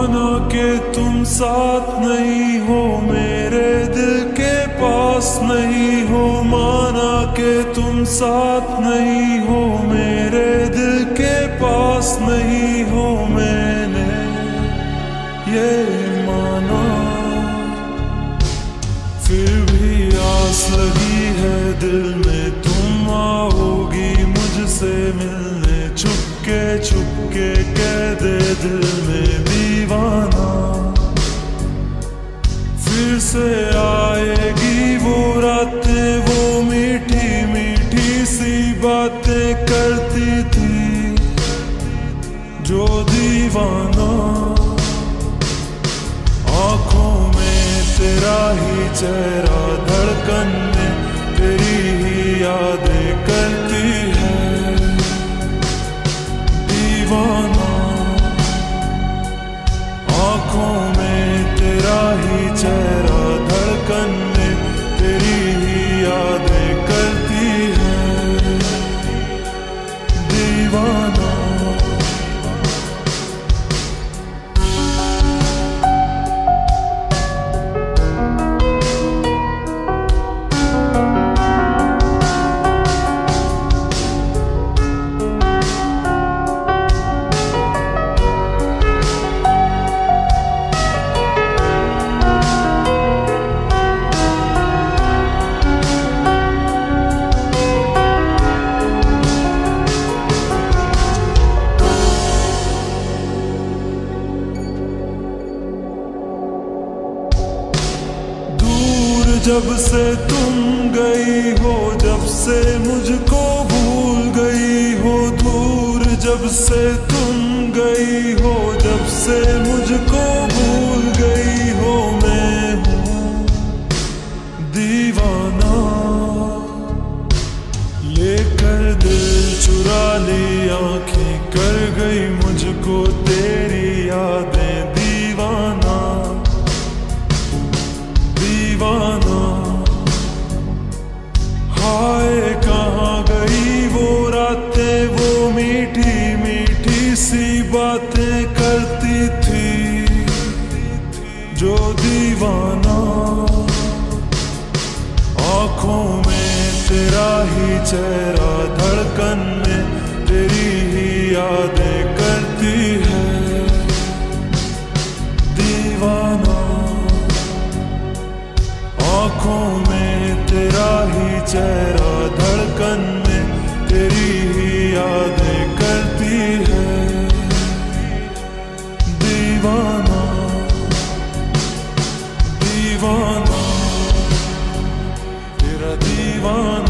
माना कि तुम साथ नहीं हो, मेरे दिल के पास नहीं हो। माना कि तुम साथ नहीं हो, मेरे दिल के पास नहीं हो। मैंने ये माना, फिर भी आस लगी है दिल में, तुम आओगी मुझसे मिलने। चुपके चुपके कह दे दिल में दीवाना, फिर से आएगी वो रातें, वो मीठी मीठी सी बातें करती थी जो दीवाना। आंखों में तेरा ही चेहरा, धड़कन में तेरी ही यादें करती है दीवाना। आंखों में तेरा ही चेहरा, धड़कन में तेरी ही यादें करती है दीवाना। जब से तुम गई हो, जब से मुझको भूल गई हो। दूर जब से तुम गई हो, जब से मुझको भूल गई हो। मैं हूँ दीवाना, लेकर दिल चुरा ली आंखें, कर गई मुझको तेरी यादें दीवाना दीवाना। हाय कहाँ गई वो रातें, वो मीठी मीठी सी बातें करती थी जो दीवाना। आंखों में तेरा ही चेहरा, धड़कन में तेरी ही यादें करती है दीवाना। आंखों में तेरा ही चेहरा, धड़कन में तेरी ही यादें करती है दीवाना दीवाना तेरा दीवाना।